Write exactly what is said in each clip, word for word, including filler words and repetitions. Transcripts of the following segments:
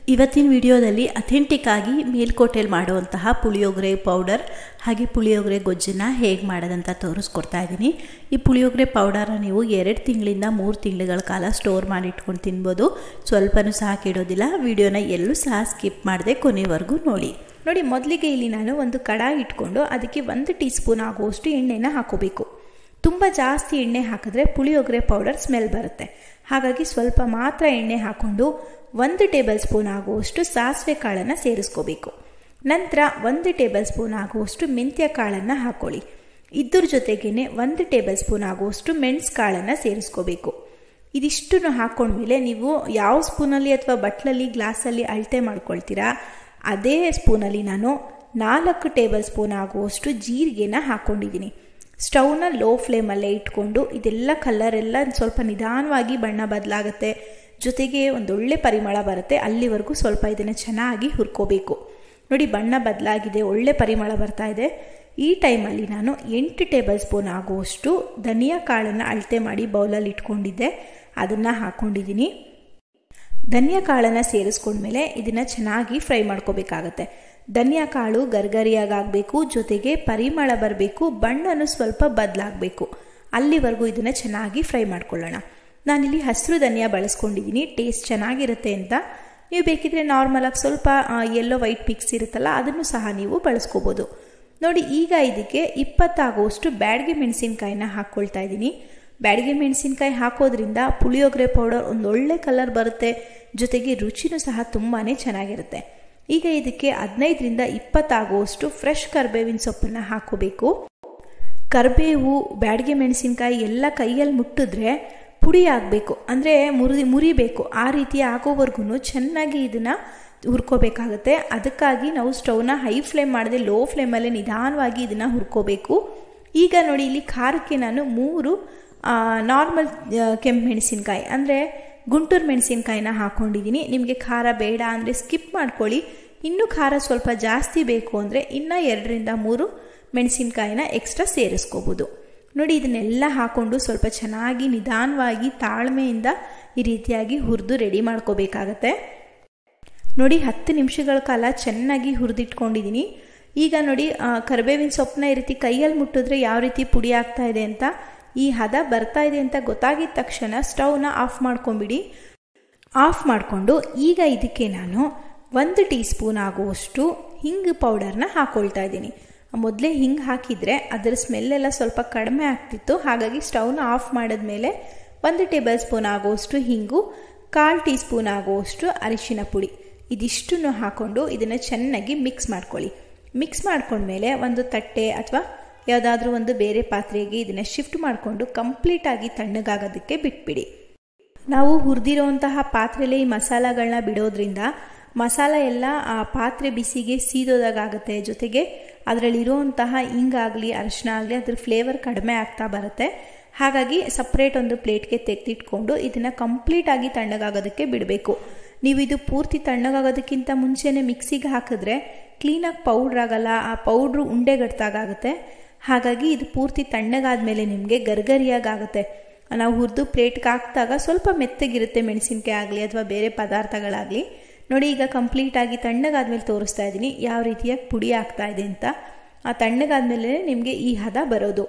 ಇವತ್ತಿನ ವಿಡಿಯೋದಲ್ಲಿ ಅಥೆಂಟಿಕ್ ಆಗಿ ಮೇಲ್ಕೋಟೆಯಲ್ಲಿ ಮಾಡುವಂತಹ ಪುಳಿಯೋಗರೆ ಪೌಡರ್ ಹಾಗೆ ಪುಳಿಯೋಗರೆ ಗೊಜ್ಜನ್ನು ಹೇಗೆ ಮಾಡೋದಂತ ತೋರಿಸ್ಕೊಡ್ತಾ ಇದ್ದೀನಿ. ಈ ಪುಳಿಯೋಗರೆ ಪೌಡರ್ನ ನೀವು ಎರಡು ತಿಂಗಳಿಂದ ಮೂರು ತಿಂಗಳ ಕಾಲ ಸ್ಟೋರ್ ಮಾಡಿ ಇಟ್ಕೊಂಡು ತಿನ್ಬೋದು. ಸ್ವಲ್ಪನೂ ಸಹ ಕೆಡೋದಿಲ್ಲ. ವಿಡಿಯೋನ ಎಲ್ಲೂ ಸಹ ಸ್ಕಿಪ್ ಮಾಡದೆ ಕೊನೆವರೆಗೂ ನೋಡಿ. ನೋಡಿ, ಮೊದಲಿಗೆ ಇಲ್ಲಿ ನಾನು ಒಂದು ಕಡಾಯಿ ಇಟ್ಕೊಂಡು ಅದಕ್ಕೆ ಒಂದು ಟೀ ಸ್ಪೂನ್ ಆಗುವಷ್ಟು ಎಣ್ಣೆನ ಹಾಕೋಬೇಕು. ತುಂಬ ಜಾಸ್ತಿ ಎಣ್ಣೆ ಹಾಕಿದ್ರೆ ಪುಳಿಯೋಗರೆ ಪೌಡರ್ ಸ್ಮೆಲ್ ಬರುತ್ತೆ. ಹಾಗಾಗಿ ಸ್ವಲ್ಪ ಮಾತ್ರ ಎಣ್ಣೆ ಹಾಕ್ಕೊಂಡು ಒಂದು ಟೇಬಲ್ ಸ್ಪೂನ್ ಆಗುವಷ್ಟು ಸಾಸಿವೆ ಕಾಳನ್ನು ಸೇರಿಸ್ಕೋಬೇಕು. ನಂತರ ಒಂದು ಟೇಬಲ್ ಸ್ಪೂನ್ ಆಗುವಷ್ಟು ಮೆಂತ್ಯ ಕಾಳನ್ನು ಹಾಕೊಳ್ಳಿ. ಇದ್ರ ಜೊತೆಗೇನೆ ಒಂದು ಟೇಬಲ್ ಸ್ಪೂನ್ ಆಗುವಷ್ಟು ಮೆಣಸು ಕಾಳನ್ನು ಸೇರಿಸ್ಕೋಬೇಕು. ಇದಿಷ್ಟನ್ನು ಹಾಕೊಂಡ್ಮೇಲೆ ನೀವು ಯಾವ ಸ್ಪೂನಲ್ಲಿ ಅಥವಾ ಬಟ್ಲಲ್ಲಿ ಗ್ಲಾಸಲ್ಲಿ ಅಳತೆ ಮಾಡ್ಕೊಳ್ತೀರಾ ಅದೇ ಸ್ಪೂನಲ್ಲಿ ನಾನು ನಾಲ್ಕು ಟೇಬಲ್ ಸ್ಪೂನ್ ಆಗುವಷ್ಟು ಜೀರಿಗೆನ ಹಾಕ್ಕೊಂಡಿದ್ದೀನಿ. ಸ್ಟವ್ನ ಲೋ ಫ್ಲೇಮಲ್ಲೇ ಇಟ್ಕೊಂಡು ಇದೆಲ್ಲ ಕಲರೆಲ್ಲ ಸ್ವಲ್ಪ ನಿಧಾನವಾಗಿ ಬಣ್ಣ ಬದಲಾಗುತ್ತೆ, ಜೊತೆಗೆ ಒಂದೊಳ್ಳೆ ಪರಿಮಳ ಬರುತ್ತೆ. ಅಲ್ಲಿವರೆಗೂ ಸ್ವಲ್ಪ ಇದನ್ನು ಚೆನ್ನಾಗಿ ಹುರ್ಕೋಬೇಕು. ನೋಡಿ, ಬಣ್ಣ ಬದಲಾಗಿದೆ, ಒಳ್ಳೆ ಪರಿಮಳ ಬರ್ತಾ ಇದೆ. ಈ ಟೈಮಲ್ಲಿ ನಾನು ಎಂಟು ಟೇಬಲ್ ಸ್ಪೂನ್ ಆಗುವಷ್ಟು ಧನಿಯಾ ಕಾಳನ್ನು ಅಳತೆ ಮಾಡಿ ಬೌಲಲ್ಲಿ ಇಟ್ಕೊಂಡಿದ್ದೆ, ಅದನ್ನು ಹಾಕ್ಕೊಂಡಿದ್ದೀನಿ. ಧನಿಯಾ ಕಾಳನ್ನು ಸೇರಿಸ್ಕೊಂಡ್ಮೇಲೆ ಇದನ್ನು ಚೆನ್ನಾಗಿ ಫ್ರೈ ಮಾಡ್ಕೋಬೇಕಾಗತ್ತೆ. ಧನಿಯಾ ಕಾಳು ಗರ್ಗರಿಯಾಗಬೇಕು, ಜೊತೆಗೆ ಪರಿಮಳ ಬರಬೇಕು, ಬಣ್ಣನೂ ಸ್ವಲ್ಪ ಬದಲಾಗಬೇಕು. ಅಲ್ಲಿವರೆಗೂ ಇದನ್ನು ಚೆನ್ನಾಗಿ ಫ್ರೈ ಮಾಡ್ಕೊಳ್ಳೋಣ. ನಾನಿಲ್ಲಿ ಹಸಿರು ಧನಿಯಾ ಬಳಸ್ಕೊಂಡಿದ್ದೀನಿ, ಟೇಸ್ಟ್ ಚೆನ್ನಾಗಿರುತ್ತೆ ಅಂತ. ನೀವು ಬೇಕಿದ್ರೆ ನಾರ್ಮಲಾಗಿ ಸ್ವಲ್ಪ ಯೆಲ್ಲೋ ವೈಟ್ ಮಿಕ್ಸ್ ಇರುತ್ತಲ್ಲ ಅದನ್ನು ಸಹ ನೀವು ಬಳಸ್ಕೋಬೋದು. ನೋಡಿ, ಈಗ ಇದಕ್ಕೆ ಇಪ್ಪತ್ತಾಗುವಷ್ಟು ಬ್ಯಾಡಗೆ ಮೆಣಸಿನ್ಕಾಯಿನ ಹಾಕ್ಕೊಳ್ತಾ ಇದ್ದೀನಿ. ಬ್ಯಾಡಗೆ ಮೆಣಸಿನ್ಕಾಯಿ ಹಾಕೋದ್ರಿಂದ ಪುಳಿಯೋಗರೆ ಪೌಡರ್ ಒಂದೊಳ್ಳೆ ಕಲರ್ ಬರುತ್ತೆ, ಜೊತೆಗೆ ರುಚಿನೂ ಸಹ ತುಂಬಾ ಚೆನ್ನಾಗಿರುತ್ತೆ. ಈಗ ಇದಕ್ಕೆ ಹದಿನೈದರಿಂದ ಇಪ್ಪತ್ತಾಗುವಷ್ಟು ಫ್ರೆಶ್ ಕರಿಬೇವಿನ ಸೊಪ್ಪನ್ನು ಹಾಕೋಬೇಕು. ಕರಿಬೇವು, ಬ್ಯಾಡಗೆ ಮೆಣಸಿನ್ಕಾಯಿ ಎಲ್ಲ ಕೈಯಲ್ಲಿ ಮುಟ್ಟಿದ್ರೆ ಪುಡಿ ಆಗಬೇಕು, ಅಂದರೆ ಮುರಿ ಮುರಿಬೇಕು. ಆ ರೀತಿ ಆಗೋವರೆಗೂ ಚೆನ್ನಾಗಿ ಇದನ್ನು ಹುರ್ಕೋಬೇಕಾಗತ್ತೆ. ಅದಕ್ಕಾಗಿ ನಾವು ಸ್ಟವ್ನ ಹೈ ಫ್ಲೇಮ್ ಮಾಡದೆ ಲೋ ಫ್ಲೇಮಲ್ಲೇ ನಿಧಾನವಾಗಿ ಇದನ್ನು ಹುರ್ಕೋಬೇಕು. ಈಗ ನೋಡಿ, ಇಲ್ಲಿ ಖಾರಕ್ಕೆ ನಾನು ಮೂರು ನಾರ್ಮಲ್ ಕೆಂಪು ಮೆಣಸಿನ್ಕಾಯಿ ಅಂದರೆ ಗುಂಟೂರು ಮೆಣಸಿನ್ಕಾಯಿನ ಹಾಕ್ಕೊಂಡಿದ್ದೀನಿ. ನಿಮಗೆ ಖಾರ ಬೇಡ ಅಂದರೆ ಸ್ಕಿಪ್ ಮಾಡ್ಕೊಳ್ಳಿ. ಇನ್ನೂ ಖಾರ ಸ್ವಲ್ಪ ಜಾಸ್ತಿ ಬೇಕು ಅಂದರೆ ಇನ್ನೂ ಎರಡರಿಂದ ಮೂರು ಮೆಣಸಿನ್ಕಾಯಿನ ಎಕ್ಸ್ಟ್ರಾ ಸೇರಿಸ್ಕೋಬೋದು. ನೋಡಿ, ಇದನ್ನೆಲ್ಲ ಹಾಕ್ಕೊಂಡು ಸ್ವಲ್ಪ ಚೆನ್ನಾಗಿ ನಿಧಾನವಾಗಿ ತಾಳ್ಮೆಯಿಂದ ಈ ರೀತಿಯಾಗಿ ಹುರಿದು ರೆಡಿ ಮಾಡ್ಕೋಬೇಕಾಗತ್ತೆ. ನೋಡಿ, ಹತ್ತು ನಿಮಿಷಗಳ ಕಾಲ ಚೆನ್ನಾಗಿ ಹುರಿದಿಟ್ಕೊಂಡಿದ್ದೀನಿ. ಈಗ ನೋಡಿ, ಕರಿಬೇವಿನ ಸೊಪ್ಪನ್ನ ಈ ರೀತಿ ಕೈಯಲ್ಲಿ ಮುಟ್ಟಿದ್ರೆ ಯಾವ ರೀತಿ ಪುಡಿ ಆಗ್ತಾ ಇದೆ ಅಂತ, ಈ ಹದ ಬರ್ತಾ ಇದೆ ಅಂತ ಗೊತ್ತಾಗಿದ ತಕ್ಷಣ ಸ್ಟವ್ನ ಆಫ್ ಮಾಡ್ಕೊಂಬಿಡಿ. ಆಫ್ ಮಾಡಿಕೊಂಡು ಈಗ ಇದಕ್ಕೆ ನಾನು ಒಂದು ಟೀ ಸ್ಪೂನ್ ಆಗುವಷ್ಟು ಹಿಂಗು ಪೌಡರ್ನ ಹಾಕ್ಕೊಳ್ತಾ ಇದ್ದೀನಿ. ಮೊದಲೇ ಹಿಂಗೆ ಹಾಕಿದರೆ ಅದರ ಸ್ಮೆಲ್ಲೆಲ್ಲ ಸ್ವಲ್ಪ ಕಡಿಮೆ ಆಗ್ತಿತ್ತು. ಹಾಗಾಗಿ ಸ್ಟವ್ನ ಆಫ್ ಮಾಡಿದ್ಮೇಲೆ ಒಂದು ಟೇಬಲ್ ಸ್ಪೂನ್ ಆಗುವಷ್ಟು ಹಿಂಗು, ಕಾಲು ಟೀ ಸ್ಪೂನ್ ಆಗುವಷ್ಟು ಅರಿಶಿನ ಪುಡಿ, ಇದಿಷ್ಟನ್ನು ಹಾಕ್ಕೊಂಡು ಇದನ್ನು ಚೆನ್ನಾಗಿ ಮಿಕ್ಸ್ ಮಾಡ್ಕೊಳ್ಳಿ. ಮಿಕ್ಸ್ ಮಾಡ್ಕೊಂಡ್ಮೇಲೆ ಒಂದು ತಟ್ಟೆ ಅಥವಾ ಯಾವುದಾದ್ರೂ ಒಂದು ಬೇರೆ ಪಾತ್ರೆಗೆ ಇದನ್ನು ಶಿಫ್ಟ್ ಮಾಡಿಕೊಂಡು ಕಂಪ್ಲೀಟಾಗಿ ತಣ್ಣಗಾಗೋದಕ್ಕೆ ಬಿಟ್ಬಿಡಿ. ನಾವು ಹುರಿದಿರೋಂತಹ ಪಾತ್ರೆಯಲ್ಲಿ ಈ ಮಸಾಲೆಗಳನ್ನ ಬಿಡೋದ್ರಿಂದ ಮಸಾಲ ಎಲ್ಲ ಆ ಪಾತ್ರೆ ಬಿಸಿಗೆ ಸೀದೋದಾಗುತ್ತೆ, ಜೊತೆಗೆ ಅದರಲ್ಲಿರುವಂತಹ ಹಿಂಗಾಗಲಿ ಅರಿಶಿನ ಆಗಲಿ ಅದ್ರ ಫ್ಲೇವರ್ ಕಡಿಮೆ ಆಗ್ತಾ ಬರುತ್ತೆ. ಹಾಗಾಗಿ ಸಪ್ರೇಟ್ ಒಂದು ಪ್ಲೇಟ್ಗೆ ತೆಗೆದಿಟ್ಕೊಂಡು ಇದನ್ನು ಕಂಪ್ಲೀಟಾಗಿ ತಣ್ಣಗಾಗೋದಕ್ಕೆ ಬಿಡಬೇಕು. ನೀವು ಇದು ಪೂರ್ತಿ ತಣ್ಣಗಾಗೋದಕ್ಕಿಂತ ಮುಂಚೆನೇ ಮಿಕ್ಸಿಗೆ ಹಾಕಿದ್ರೆ ಕ್ಲೀನಾಗಿ ಪೌಡ್ರ್ ಆಗಲ್ಲ, ಆ ಪೌಡ್ರು ಉಂಡೆಗಟ್ಟಾಗುತ್ತೆ. ಹಾಗಾಗಿ ಇದು ಪೂರ್ತಿ ತಣ್ಣಗಾದ್ಮೇಲೆ ನಿಮಗೆ ಗರ್ಗರಿಯಾಗುತ್ತೆ. ನಾವು ಹುರಿದು ಪ್ಲೇಟ್ಗೆ ಹಾಕಿದಾಗ ಸ್ವಲ್ಪ ಮೆತ್ತಗಿರುತ್ತೆ ಮೆಣಸಿನ್ಕಾಯಿ ಆಗಲಿ ಅಥವಾ ಬೇರೆ ಪದಾರ್ಥಗಳಾಗಲಿ. ನೋಡಿ, ಈಗ ಕಂಪ್ಲೀಟಾಗಿ ತಣ್ಣಗಾದ್ಮೇಲೆ ತೋರಿಸ್ತಾ ಇದ್ದೀನಿ ಯಾವ ರೀತಿಯಾಗಿ ಪುಡಿ ಆಗ್ತಾ ಇದೆ ಅಂತ. ಆ ತಣ್ಣಗಾದ್ಮೇಲೆ ನಿಮಗೆ ಈ ಹದ ಬರೋದು.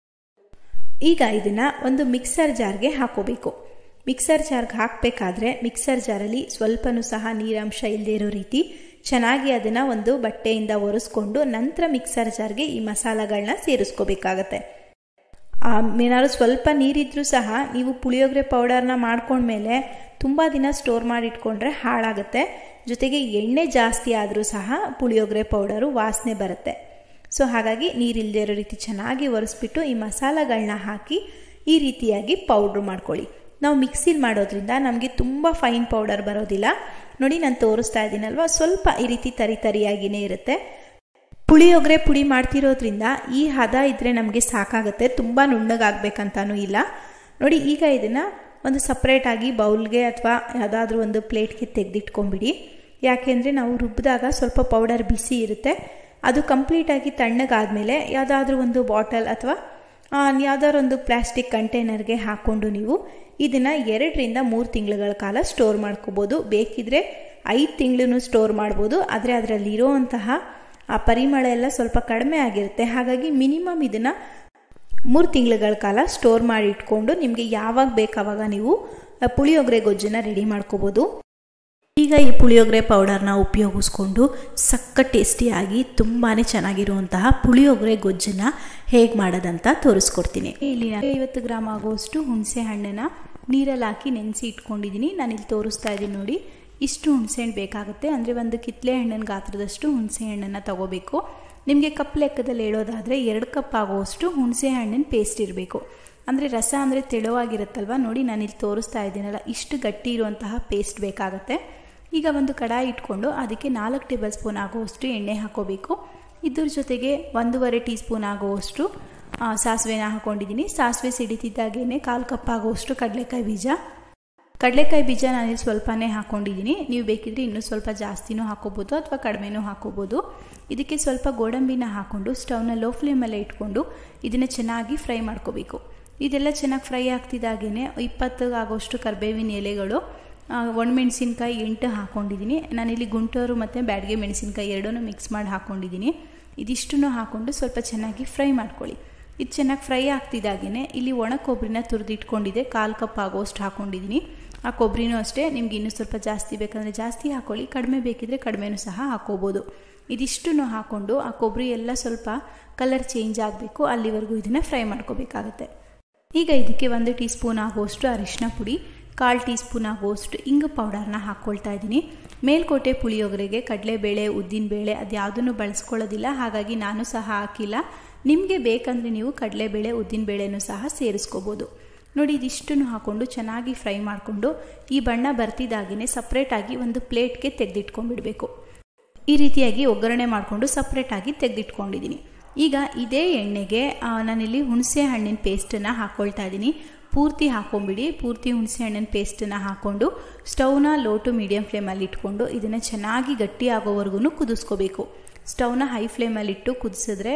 ಈಗ ಇದನ್ನು ಒಂದು ಮಿಕ್ಸರ್ ಜಾರ್ಗೆ ಹಾಕೋಬೇಕು. ಮಿಕ್ಸರ್ ಜಾರ್ಗೆ ಹಾಕಬೇಕಾದ್ರೆ ಮಿಕ್ಸರ್ ಜಾರಲ್ಲಿ ಸ್ವಲ್ಪನೂ ಸಹ ನೀರಂಶ ಇಲ್ಲದೆ ಇರೋ ರೀತಿ ಚೆನ್ನಾಗಿ ಅದನ್ನು ಒಂದು ಬಟ್ಟೆಯಿಂದ ಒರೆಸ್ಕೊಂಡು ನಂತರ ಮಿಕ್ಸರ್ ಜಾರ್ಗೆ ಈ ಮಸಾಲೆಗಳನ್ನ ಸೇರಿಸ್ಕೋಬೇಕಾಗತ್ತೆ. ಏನಾದ್ರು ಸ್ವಲ್ಪ ನೀರಿದ್ರೂ ಸಹ ನೀವು ಪುಳಿಯೋಗರೆ ಪೌಡರ್ನ ಮಾಡ್ಕೊಂಡ್ಮೇಲೆ ತುಂಬ ದಿನ ಸ್ಟೋರ್ ಮಾಡಿ ಇಟ್ಕೊಂಡ್ರೆ ಹಾಳಾಗುತ್ತೆ. ಜೊತೆಗೆ ಎಣ್ಣೆ ಜಾಸ್ತಿ ಆದರೂ ಸಹ ಪುಳಿಯೋಗರೆ ಪೌಡರು ವಾಸನೆ ಬರುತ್ತೆ. ಸೊ ಹಾಗಾಗಿ ನೀರಿಲ್ಲದೆ ಇರೋ ರೀತಿ ಚೆನ್ನಾಗಿ ಒರೆಸ್ಬಿಟ್ಟು ಈ ಮಸಾಲೆಗಳನ್ನ ಹಾಕಿ ಈ ರೀತಿಯಾಗಿ ಪೌಡ್ರ್ ಮಾಡ್ಕೊಳ್ಳಿ. ನಾವು ಮಿಕ್ಸಿಲಿ ಮಾಡೋದ್ರಿಂದ ನಮಗೆ ತುಂಬ ಫೈನ್ ಪೌಡರ್ ಬರೋದಿಲ್ಲ. ನೋಡಿ, ನಾನು ತೋರಿಸ್ತಾ ಇದ್ದೀನಲ್ವ, ಸ್ವಲ್ಪ ಈ ರೀತಿ ತರಿ ತರಿಯಾಗಿಯೇ ಇರುತ್ತೆ. ಪುಳಿಯೋಗರೆ ಪುಡಿ ಮಾಡ್ತಿರೋದ್ರಿಂದ ಈ ಹದ ಇದ್ದರೆ ನಮಗೆ ಸಾಕಾಗುತ್ತೆ, ತುಂಬ ನುಣ್ಣಗಾಗಬೇಕಂತನೂ ಇಲ್ಲ. ನೋಡಿ, ಈಗ ಇದನ್ನು ಒಂದು ಸಪ್ರೇಟಾಗಿ ಬೌಲ್ಗೆ ಅಥವಾ ಯಾವುದಾದ್ರೂ ಒಂದು ಪ್ಲೇಟ್ಗೆ ತೆಗೆದಿಟ್ಕೊಂಬಿಡಿ. ಯಾಕೆಂದರೆ ನಾವು ರುಬ್ಬಿದಾಗ ಸ್ವಲ್ಪ ಪೌಡರ್ ಬಿಸಿ ಇರುತ್ತೆ. ಅದು ಕಂಪ್ಲೀಟಾಗಿ ತಣ್ಣಗಾದ್ಮೇಲೆ ಯಾವುದಾದ್ರೂ ಒಂದು ಬಾಟಲ್ ಅಥವಾ ಯಾವುದಾದ್ರು ಒಂದು ಪ್ಲಾಸ್ಟಿಕ್ ಕಂಟೈನರ್ಗೆ ಹಾಕ್ಕೊಂಡು ನೀವು ಇದನ್ನು ಎರಡರಿಂದ ಮೂರು ತಿಂಗಳ ಕಾಲ ಸ್ಟೋರ್ ಮಾಡ್ಕೋಬೋದು. ಬೇಕಿದ್ರೆ ಐದು ತಿಂಗಳು ಸ್ಟೋರ್ ಮಾಡ್ಬೋದು. ಆದರೆ ಅದರಲ್ಲಿರೋವಂತಹ ಆ ಪರಿಮಳ ಎಲ್ಲ ಸ್ವಲ್ಪ ಕಡಿಮೆ ಆಗಿರುತ್ತೆ. ಹಾಗಾಗಿ ಮಿನಿಮಮ್ ಇದನ್ನು ಮೂರು ತಿಂಗಳುಗಳ ಕಾಲ ಸ್ಟೋರ್ ಮಾಡಿ ಇಟ್ಕೊಂಡು ನಿಮಗೆ ಯಾವಾಗ ಬೇಕಾವಾಗ ನೀವು ಪುಳಿಯೋಗರೆ ಗೊಜ್ಜನ್ನು ರೆಡಿ ಮಾಡ್ಕೋಬೋದು. ಈಗ ಈ ಪುಳಿಯೋಗರೆ ಪೌಡರ್ನ ಉಪಯೋಗಿಸ್ಕೊಂಡು ಸಕ್ಕ ಟೇಸ್ಟಿಯಾಗಿ ತುಂಬಾ ಚೆನ್ನಾಗಿರುವಂತಹ ಪುಳಿಯೋಗರೆ ಗೊಜ್ಜನ್ನು ಹೇಗೆ ಮಾಡೋದಂತ ತೋರಿಸ್ಕೊಡ್ತೀನಿ. ಇಲ್ಲಿ ಐವತ್ತು ಗ್ರಾಮ್ ಆಗುವಷ್ಟು ಹುಣಸೆ ಹಣ್ಣನ್ನು ನೀರಲ್ಲಿ ಹಾಕಿ ನೆನೆಸಿ ಇಟ್ಕೊಂಡಿದ್ದೀನಿ. ನಾನಿಲ್ಲಿ ತೋರಿಸ್ತಾ ಇದ್ದೀನಿ ನೋಡಿ. ಇಷ್ಟು ಹುಣಸೆ ಹಣ್ಣು ಬೇಕಾಗುತ್ತೆ. ಅಂದರೆ ಒಂದು ಕಿತ್ತಳೆ ಹಣ್ಣಿನ ಗಾತ್ರದಷ್ಟು ಹುಣಸೆ ಹಣ್ಣನ್ನು ತಗೋಬೇಕು. ನಿಮಗೆ ಕಪ್ ಲೆಕ್ಕದಲ್ಲಿ ಹೇಳೋದಾದರೆ ಎರಡು ಕಪ್ ಆಗುವಷ್ಟು ಹುಣಸೆ ಹಣ್ಣಿನ ಪೇಸ್ಟ್ ಇರಬೇಕು. ಅಂದರೆ ರಸ ಅಂದರೆ ತೆಳುವಾಗಿರುತ್ತಲ್ವ ನೋಡಿ, ನಾನಿಲ್ಲಿ ತೋರಿಸ್ತಾ ಇದ್ದೀನಲ್ಲ, ಇಷ್ಟು ಗಟ್ಟಿ ಇರುವಂತಹ ಪೇಸ್ಟ್ ಬೇಕಾಗುತ್ತೆ. ಈಗ ಒಂದು ಕಡಾಯಿ ಇಟ್ಕೊಂಡು ಅದಕ್ಕೆ ನಾಲ್ಕು ಟೇಬಲ್ ಸ್ಪೂನ್ ಆಗುವಷ್ಟು ಎಣ್ಣೆ ಹಾಕೋಬೇಕು. ಇದ್ರ ಜೊತೆಗೆ ಒಂದೂವರೆ ಟೀ ಸ್ಪೂನ್ ಆಗುವಷ್ಟು ಸಾಸಿವೆನ ಹಾಕೊಂಡಿದ್ದೀನಿ. ಸಾಸಿವೆ ಸಿಡಿತಿದ್ದಾಗೇ ಕಾಲು ಕಪ್ ಆಗುವಷ್ಟು ಕಡಲೆಕಾಯಿ ಬೀಜ ಕಡಲೆಕಾಯಿ ಬೀಜ ನಾನಿಲ್ಲಿ ಸ್ವಲ್ಪನೇ ಹಾಕ್ಕೊಂಡಿದ್ದೀನಿ. ನೀವು ಬೇಕಿದ್ರೆ ಇನ್ನೂ ಸ್ವಲ್ಪ ಜಾಸ್ತಿನೂ ಹಾಕೋಬೋದು ಅಥವಾ ಕಡಿಮೆನೂ ಹಾಕೋಬೋದು. ಇದಕ್ಕೆ ಸ್ವಲ್ಪ ಗೋಡಂಬಿನ ಹಾಕ್ಕೊಂಡು ಸ್ಟವ್ನ ಲೋ ಫ್ಲೇಮಲ್ಲೇ ಇಟ್ಕೊಂಡು ಇದನ್ನು ಚೆನ್ನಾಗಿ ಫ್ರೈ ಮಾಡ್ಕೋಬೇಕು. ಇದೆಲ್ಲ ಚೆನ್ನಾಗಿ ಫ್ರೈ ಆಗ್ತಿದ್ದಾಗೇ ಇಪ್ಪತ್ತು ಆಗೋಷ್ಟು ಕರಿಬೇವಿನ ಎಲೆಗಳು, ಒಣಮೆಣಸಿನ್ಕಾಯಿ ಎಂಟು ಹಾಕ್ಕೊಂಡಿದ್ದೀನಿ. ನಾನಿಲ್ಲಿ ಗುಂಟೂರು ಮತ್ತು ಬ್ಯಾಡಗೆ ಮೆಣಸಿನ್ಕಾಯಿ ಎರಡನ್ನೂ ಮಿಕ್ಸ್ ಮಾಡಿ ಹಾಕ್ಕೊಂಡಿದ್ದೀನಿ. ಇದಿಷ್ಟನ್ನು ಹಾಕ್ಕೊಂಡು ಸ್ವಲ್ಪ ಚೆನ್ನಾಗಿ ಫ್ರೈ ಮಾಡ್ಕೊಳ್ಳಿ. ಇದು ಚೆನ್ನಾಗಿ ಫ್ರೈ ಆಗ್ತಿದ್ದಾಗೇ ಇಲ್ಲಿ ಒಣ ಕೊಬ್ಬರಿನ ತುರಿದಿಟ್ಕೊಂಡಿದ್ದೆ ಕಾಲು ಕಪ್ ಆಗೋಷ್ಟು ಹಾಕ್ಕೊಂಡಿದ್ದೀನಿ. ಆ ಕೊಬ್ಬರಿನೂ ಅಷ್ಟೇ, ನಿಮ್ಗೆ ಇನ್ನೂ ಸ್ವಲ್ಪ ಜಾಸ್ತಿ ಬೇಕಂದರೆ ಜಾಸ್ತಿ ಹಾಕ್ಕೊಳ್ಳಿ, ಕಡಿಮೆ ಬೇಕಿದ್ರೆ ಕಡಿಮೆನೂ ಸಹ ಹಾಕ್ಕೋಬೋದು. ಇದಿಷ್ಟನ್ನು ಹಾಕ್ಕೊಂಡು ಆ ಕೊಬ್ಬರಿ ಎಲ್ಲ ಸ್ವಲ್ಪ ಕಲರ್ ಚೇಂಜ್ ಆಗಬೇಕು, ಅಲ್ಲಿವರೆಗೂ ಇದನ್ನು ಫ್ರೈ ಮಾಡ್ಕೋಬೇಕಾಗತ್ತೆ. ಈಗ ಇದಕ್ಕೆ ಒಂದು ಟೀ ಸ್ಪೂನ್ ಆಗುವಷ್ಟು ಅರಿಶಿನ ಪುಡಿ, ಕಾಲು ಟೀ ಸ್ಪೂನ್ ಆಗುವಷ್ಟು ಇಂಗು ಪೌಡರ್ನ ಹಾಕ್ಕೊಳ್ತಾ ಇದ್ದೀನಿ. ಮೇಲ್ಕೋಟೆ ಪುಳಿಯೋಗರೆಗೆ ಕಡಲೆಬೇಳೆ ಉದ್ದಿನಬೇಳೆ ಅದು ಯಾವುದನ್ನು ಬಳಸ್ಕೊಳ್ಳೋದಿಲ್ಲ, ಹಾಗಾಗಿ ನಾನು ಸಹ ಹಾಕಿಲ್ಲ. ನಿಮಗೆ ಬೇಕಂದರೆ ನೀವು ಕಡಲೆಬೇಳೆ ಉದ್ದಿನಬೇಳೆನೂ ಸಹ ಸೇರಿಸ್ಕೋಬೋದು. ನೋಡಿ, ಇದಿಷ್ಟನ್ನು ಹಾಕ್ಕೊಂಡು ಚೆನ್ನಾಗಿ ಫ್ರೈ ಮಾಡಿಕೊಂಡು ಈ ಬಣ್ಣ ಬರ್ತಿದ್ದಾಗೇ ಸಪ್ರೇಟಾಗಿ ಒಂದು ಪ್ಲೇಟ್ಗೆ ತೆಗೆದಿಟ್ಕೊಂಡ್ಬಿಡಬೇಕು. ಈ ರೀತಿಯಾಗಿ ಒಗ್ಗರಣೆ ಮಾಡಿಕೊಂಡು ಸಪ್ರೇಟಾಗಿ ತೆಗೆದಿಟ್ಕೊಂಡಿದ್ದೀನಿ. ಈಗ ಇದೇ ಎಣ್ಣೆಗೆ ನಾನಿಲ್ಲಿ ಹುಣಸೆ ಹಣ್ಣಿನ ಪೇಸ್ಟನ್ನು ಹಾಕ್ಕೊಳ್ತಾ ಇದ್ದೀನಿ. ಪೂರ್ತಿ ಹಾಕ್ಕೊಂಬಿಡಿ. ಪೂರ್ತಿ ಹುಣಸೆ ಹಣ್ಣಿನ ಪೇಸ್ಟನ್ನು ಹಾಕ್ಕೊಂಡು ಸ್ಟವ್ನ ಲೋ ಟು ಮೀಡಿಯಮ್ ಫ್ಲೇಮಲ್ಲಿ ಇಟ್ಕೊಂಡು ಇದನ್ನು ಚೆನ್ನಾಗಿ ಗಟ್ಟಿ ಆಗೋವರೆಗೂ ಕುದಿಸ್ಕೋಬೇಕು. ಸ್ಟವ್ನ ಹೈ ಫ್ಲೇಮಲ್ಲಿಟ್ಟು ಕುದಿಸಿದ್ರೆ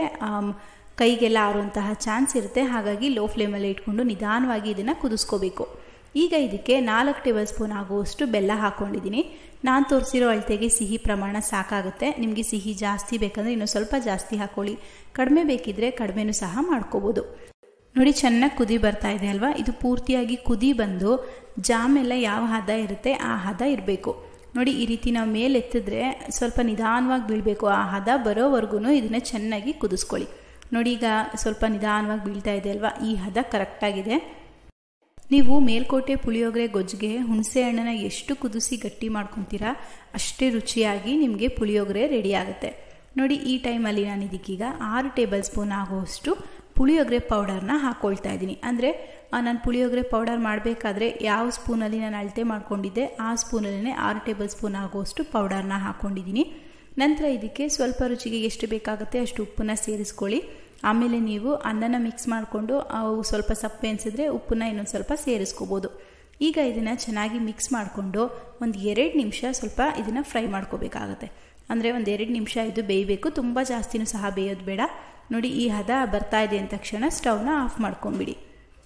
ಕೈಗೆಲ್ಲ ಆರುವಂತಹ ಚಾನ್ಸ್ ಇರುತ್ತೆ. ಹಾಗಾಗಿ ಲೋ ಫ್ಲೇಮಲ್ಲಿ ಇಟ್ಕೊಂಡು ನಿಧಾನವಾಗಿ ಇದನ್ನು ಕುದಿಸ್ಕೋಬೇಕು. ಈಗ ಇದಕ್ಕೆ ನಾಲ್ಕು ಟೇಬಲ್ ಸ್ಪೂನ್ ಆಗುವಷ್ಟು ಬೆಲ್ಲ ಹಾಕ್ಕೊಂಡಿದ್ದೀನಿ. ನಾನು ತೋರಿಸಿರೋ ಅಳತೆಗೆ ಸಿಹಿ ಪ್ರಮಾಣ ಸಾಕಾಗುತ್ತೆ. ನಿಮಗೆ ಸಿಹಿ ಜಾಸ್ತಿ ಬೇಕಂದರೆ ಇನ್ನೂ ಸ್ವಲ್ಪ ಜಾಸ್ತಿ ಹಾಕ್ಕೊಳ್ಳಿ, ಕಡಿಮೆ ಬೇಕಿದ್ರೆ ಕಡಿಮೆನೂ ಸಹ ಮಾಡ್ಕೋಬೋದು. ನೋಡಿ, ಚೆನ್ನಾಗಿ ಕುದಿ ಬರ್ತಾ ಇದೆ ಅಲ್ವಾ? ಇದು ಪೂರ್ತಿಯಾಗಿ ಕುದಿ ಬಂದು ಜಾಮೆಲ್ಲ ಯಾವ ಹದ ಇರುತ್ತೆ ಆ ಹದ ಇರಬೇಕು. ನೋಡಿ, ಈ ರೀತಿ ನಾವು ಮೇಲೆ ಎತ್ತಿದ್ರೆ ಸ್ವಲ್ಪ ನಿಧಾನವಾಗಿ ಬೀಳಬೇಕು. ಆ ಹದ ಬರೋವರೆಗೂ ಇದನ್ನು ಚೆನ್ನಾಗಿ ಕುದಿಸ್ಕೊಳ್ಳಿ. ನೋಡಿ, ಈಗ ಸ್ವಲ್ಪ ನಿಧಾನವಾಗಿ ಬೀಳ್ತಾ ಇದೆ ಅಲ್ವಾ? ಈ ಹದ ಕರೆಕ್ಟಾಗಿದೆ. ನೀವು ಮೇಲ್ಕೋಟೆ ಪುಳಿಯೋಗರೆ ಗೊಜ್ಜಿಗೆ ಹುಣಸೆ ಹಣ್ಣನ್ನು ಎಷ್ಟು ಕುದಿಸಿ ಗಟ್ಟಿ ಮಾಡ್ಕೊತೀರಾ ಅಷ್ಟೇ ರುಚಿಯಾಗಿ ನಿಮಗೆ ಪುಳಿಯೋಗರೆ ರೆಡಿ ಆಗುತ್ತೆ. ನೋಡಿ, ಈ ಟೈಮಲ್ಲಿ ನಾನು ಇದಕ್ಕೀಗ ಆರು ಟೇಬಲ್ ಸ್ಪೂನ್ ಆಗುವಷ್ಟು ಪುಳಿಯೋಗರೆ ಪೌಡರ್ನ ಹಾಕ್ಕೊಳ್ತಾ ಇದ್ದೀನಿ. ಅಂದರೆ ನಾನು ಪುಳಿಯೋಗರೆ ಪೌಡರ್ ಮಾಡಬೇಕಾದ್ರೆ ಯಾವ ಸ್ಪೂನಲ್ಲಿ ನಾನು ಅಳತೆ ಮಾಡ್ಕೊಂಡಿದ್ದೆ ಆ ಸ್ಪೂನಲ್ಲೇ ಆರು ಟೇಬಲ್ ಸ್ಪೂನ್ ಆಗುವಷ್ಟು ಪೌಡರ್ನ ಹಾಕ್ಕೊಂಡಿದ್ದೀನಿ. ನಂತರ ಇದಕ್ಕೆ ಸ್ವಲ್ಪ ರುಚಿಗೆ ಎಷ್ಟು ಬೇಕಾಗುತ್ತೆ ಅಷ್ಟು ಉಪ್ಪನ್ನ ಸೇರಿಸ್ಕೊಳ್ಳಿ. ಆಮೇಲೆ ನೀವು ಅನ್ನನ ಮಿಕ್ಸ್ ಮಾಡಿಕೊಂಡು ಅವು ಸ್ವಲ್ಪ ಸಪ್ಪೆ ಅನಿಸಿದ್ರೆ ಉಪ್ಪನ್ನ ಇನ್ನೊಂದು ಸ್ವಲ್ಪ ಸೇರಿಸ್ಕೋಬೋದು. ಈಗ ಇದನ್ನು ಚೆನ್ನಾಗಿ ಮಿಕ್ಸ್ ಮಾಡಿಕೊಂಡು ಒಂದು ಎರಡು ನಿಮಿಷ ಸ್ವಲ್ಪ ಇದನ್ನು ಫ್ರೈ ಮಾಡ್ಕೋಬೇಕಾಗತ್ತೆ. ಅಂದರೆ ಒಂದು ಎರಡು ನಿಮಿಷ ಇದು ಬೇಯಬೇಕು, ತುಂಬ ಜಾಸ್ತಿನೂ ಸಹ ಬೇಯೋದು ಬೇಡ. ನೋಡಿ, ಈ ಹದ ಬರ್ತಾ ಇದೆ ಅಂದ ತಕ್ಷಣ ಸ್ಟವ್ನ ಆಫ್ ಮಾಡ್ಕೊಂಬಿಡಿ.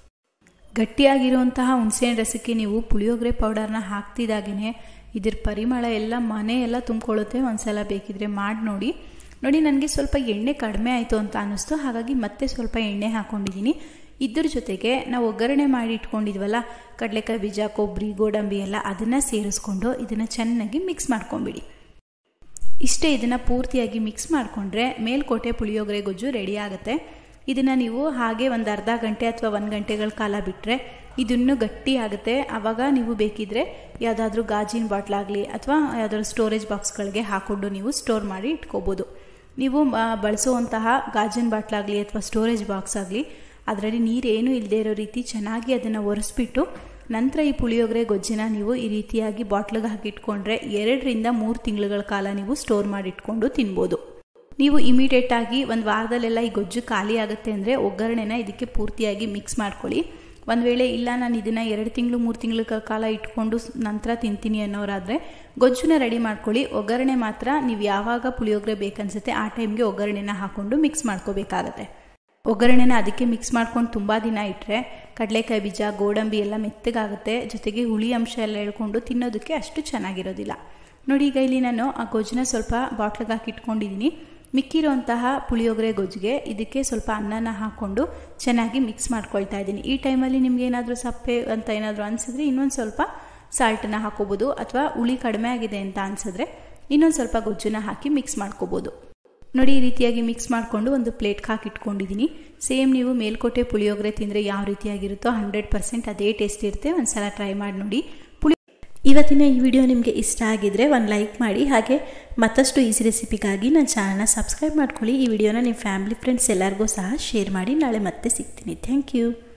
ಗಟ್ಟಿಯಾಗಿರುವಂತಹ ಹುಣಸೆಹಣ್ಣು ರಸಕ್ಕೆ ನೀವು ಪುಳಿಯೋಗರೆ ಪೌಡರ್ನ ಹಾಕ್ತಿದ್ದಾಗೇ ಇದ್ರ ಪರಿಮಳ ಎಲ್ಲ ಮನೆ ಎಲ್ಲ ತುಂಬಿಕೊಳ್ಳುತ್ತೆ. ಒಂದ್ಸಲ ಬೇಕಿದ್ರೆ ಮಾಡಿ ನೋಡಿ. ನೋಡಿ, ನನಗೆ ಸ್ವಲ್ಪ ಎಣ್ಣೆ ಕಡಿಮೆ ಆಯಿತು ಅಂತ ಅನ್ನಿಸ್ತು, ಹಾಗಾಗಿ ಮತ್ತೆ ಸ್ವಲ್ಪ ಎಣ್ಣೆ ಹಾಕ್ಕೊಂಡಿದ್ದೀನಿ. ಇದ್ರ ಜೊತೆಗೆ ನಾವು ಒಗ್ಗರಣೆ ಮಾಡಿ ಇಟ್ಕೊಂಡಿದ್ವಲ್ಲ ಕಡಲೆಕಾಯಿ ಬೀಜ, ಕೊಬ್ಬರಿ, ಗೋಡಂಬಿ ಎಲ್ಲ, ಅದನ್ನು ಸೇರಿಸ್ಕೊಂಡು ಇದನ್ನು ಚೆನ್ನಾಗಿ ಮಿಕ್ಸ್ ಮಾಡ್ಕೊಂಬಿಡಿ. ಇಷ್ಟೇ, ಇದನ್ನು ಪೂರ್ತಿಯಾಗಿ ಮಿಕ್ಸ್ ಮಾಡಿಕೊಂಡ್ರೆ ಮೇಲ್ಕೋಟೆ ಪುಳಿಯೋಗರೆ ಗೊಜ್ಜು ರೆಡಿ ಆಗುತ್ತೆ. ಇದನ್ನು ನೀವು ಹಾಗೆ ಒಂದು ಅರ್ಧ ಗಂಟೆ ಅಥವಾ ಒಂದು ಗಂಟೆಗಳ ಕಾಲ ಬಿಟ್ಟರೆ ಇದನ್ನು ಗಟ್ಟಿ ಆಗುತ್ತೆ. ಆವಾಗ ನೀವು ಬೇಕಿದ್ರೆ ಯಾವುದಾದ್ರೂ ಗಾಜಿನ ಬಾಟ್ಲಾಗಲಿ ಅಥವಾ ಯಾವುದಾದ್ರೂ ಸ್ಟೋರೇಜ್ ಬಾಕ್ಸ್ಗಳಿಗೆ ಹಾಕ್ಕೊಂಡು ನೀವು ಸ್ಟೋರ್ ಮಾಡಿ ಇಟ್ಕೋಬೋದು. ನೀವು ಬಳಸುವಂತಹ ಗಾಜಿನ ಬಾಟ್ಲಾಗಲಿ ಅಥವಾ ಸ್ಟೋರೇಜ್ ಬಾಕ್ಸ್ ಆಗಲಿ ಅದರಲ್ಲಿ ನೀರೇನು ಇಲ್ಲದೆ ಇರೋ ರೀತಿ ಚೆನ್ನಾಗಿ ಅದನ್ನು ಒರೆಸ್ಬಿಟ್ಟು ನಂತರ ಈ ಪುಳಿಯೋಗರೆ ಗೊಜ್ಜಿನ ನೀವು ಈ ರೀತಿಯಾಗಿ ಬಾಟ್ಲಿಗೆ ಹಾಕಿಟ್ಕೊಂಡ್ರೆ ಎರಡರಿಂದ ಮೂರು ತಿಂಗಳುಗಳ ಕಾಲ ನೀವು ಸ್ಟೋರ್ ಮಾಡಿ ಇಟ್ಕೊಂಡು ತಿನ್ಬೋದು. ನೀವು ಇಮಿಡಿಯೇಟಾಗಿ ಒಂದು ವಾರದಲ್ಲೆಲ್ಲ ಈ ಗೊಜ್ಜು ಖಾಲಿ ಆಗುತ್ತೆ ಅಂದರೆ ಒಗ್ಗರಣೆನ ಇದಕ್ಕೆ ಪೂರ್ತಿಯಾಗಿ ಮಿಕ್ಸ್ ಮಾಡ್ಕೊಳ್ಳಿ. ಒಂದು ವೇಳೆ ಇಲ್ಲ ನಾನು ಇದನ್ನು ಎರಡು ತಿಂಗಳು ಮೂರು ತಿಂಗಳ ಕಾಲ ಇಟ್ಕೊಂಡು ನಂತರ ತಿಂತೀನಿ ಅನ್ನೋರಾದರೆ ಗೊಜ್ಜುನ ರೆಡಿ ಮಾಡ್ಕೊಳ್ಳಿ. ಒಗ್ಗರಣೆ ಮಾತ್ರ ನೀವು ಯಾವಾಗ ಪುಳಿಯೋಗರೆ ಬೇಕನ್ಸುತ್ತೆ ಆ ಟೈಮ್ಗೆ ಒಗ್ಗರಣೆನ ಹಾಕ್ಕೊಂಡು ಮಿಕ್ಸ್ ಮಾಡ್ಕೋಬೇಕಾಗತ್ತೆ. ಒಗ್ಗರಣೆನ ಅದಕ್ಕೆ ಮಿಕ್ಸ್ ಮಾಡ್ಕೊಂಡು ತುಂಬ ದಿನ ಇಟ್ಟರೆ ಕಡಲೆಕಾಯಿ ಬೀಜ, ಗೋಡಂಬಿ ಎಲ್ಲ ಮೆತ್ತಗಾಗುತ್ತೆ, ಜೊತೆಗೆ ಹುಳಿ ಅಂಶ ಎಲ್ಲ ಹೇಳ್ಕೊಂಡು ತಿನ್ನೋದಕ್ಕೆ ಅಷ್ಟು ಚೆನ್ನಾಗಿರೋದಿಲ್ಲ. ನೋಡಿ ಈಗ ಇಲ್ಲಿ ನಾನು ಆ ಗೊಜ್ಜನ್ನ ಸ್ವಲ್ಪ ಬಾಟ್ಲಿಗೆ ಹಾಕಿ ಇಟ್ಕೊಂಡಿದ್ದೀನಿ. ಮಿಕ್ಕಿರೋಂತಹ ಪುಳಿಯೋಗರೆ ಗೊಜ್ಜಿಗೆ ಇದಕ್ಕೆ ಸ್ವಲ್ಪ ಅನ್ನನ ಹಾಕ್ಕೊಂಡು ಚೆನ್ನಾಗಿ ಮಿಕ್ಸ್ ಮಾಡ್ಕೊಳ್ತಾ ಇದ್ದೀನಿ. ಈ ಟೈಮಲ್ಲಿ ನಿಮ್ಗೆ ಏನಾದರೂ ಸಪ್ಪೆ ಅಂತ ಏನಾದರೂ ಅನಿಸಿದ್ರೆ ಇನ್ನೊಂದು ಸ್ವಲ್ಪ ಸಾಲ್ಟನ್ನ ಹಾಕೋಬೋದು, ಅಥವಾ ಹುಳಿ ಕಡಿಮೆ ಆಗಿದೆ ಅಂತ ಅನಿಸಿದ್ರೆ ಇನ್ನೊಂದು ಸ್ವಲ್ಪ ಗೊಜ್ಜನ್ನ ಹಾಕಿ ಮಿಕ್ಸ್ ಮಾಡ್ಕೋಬೋದು. ನೋಡಿ ಈ ರೀತಿಯಾಗಿ ಮಿಕ್ಸ್ ಮಾಡಿಕೊಂಡು ಒಂದು ಪ್ಲೇಟ್ಗೆ ಹಾಕಿ ಇಟ್ಕೊಂಡಿದ್ದೀನಿ. ಸೇಮ್ ನೀವು ಮೇಲ್ಕೋಟೆ ಪುಳಿಯೋಗರೆ ತಿಂದರೆ ಯಾವ ರೀತಿಯಾಗಿರುತ್ತೋ ಹಂಡ್ರೆಡ್ ಪರ್ಸೆಂಟ್ ಅದೇ ಟೇಸ್ಟ್ ಇರುತ್ತೆ. ಒಂದು ಸಲ ಟ್ರೈ ಮಾಡಿ ನೋಡಿ. ಪುಳಿ ಇವತ್ತಿನ ಈ ವಿಡಿಯೋ ನಿಮಗೆ ಇಷ್ಟ ಆಗಿದ್ರೆ ಒಂದು ಲೈಕ್ ಮಾಡಿ, ಹಾಗೆ ಮತ್ತಷ್ಟು ಈಸಿ ರೆಸಿಪಿಗಾಗಿ ನನ್ನ ಚಾನಲ್ನ ಸಬ್ಸ್ಕ್ರೈಬ್ ಮಾಡ್ಕೊಳ್ಳಿ. ಈ ವಿಡಿಯೋನ ನಿಮ್ಮ ಫ್ಯಾಮಿಲಿ ಫ್ರೆಂಡ್ಸ್ ಎಲ್ಲರಿಗೂ ಸಹ ಶೇರ್ ಮಾಡಿ. ನಾಳೆ ಮತ್ತೆ ಸಿಗ್ತೀನಿ. Thank you.